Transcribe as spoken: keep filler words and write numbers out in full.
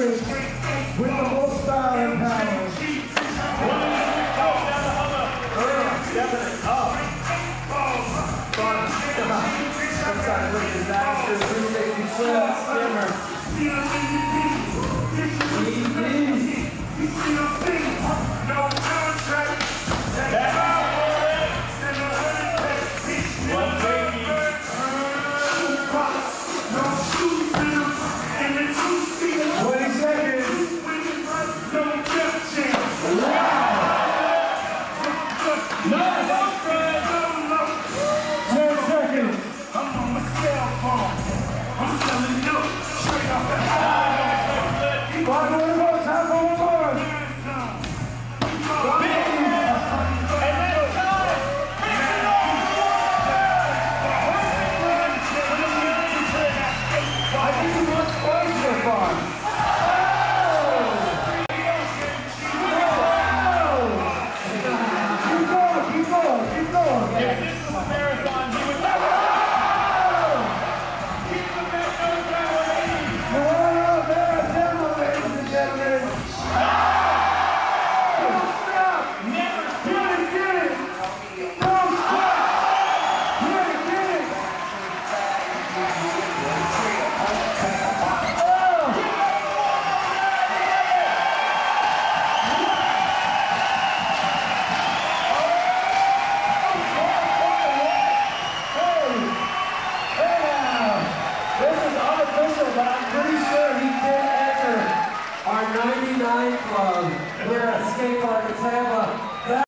seconds with the most style and power. Stepping up. Fun stuff. Looks like a disaster. three sixty-six. Simmer. No contract. One baby. twenty seconds. ten seconds. I'm on my cell phone. I'm selling dope straight off the highway. One more, one more, time for one more. I think he wants twice so far. Keep going, keep going, keep going. If this was a marathon, he would keep the marathon going. Marathon, ladies and gentlemen. Don't stop. Never Get it, get it. Don't stop. Get it, get it. But I'm pretty sure he did enter our ninety-nine club here at Skate Park in Tampa.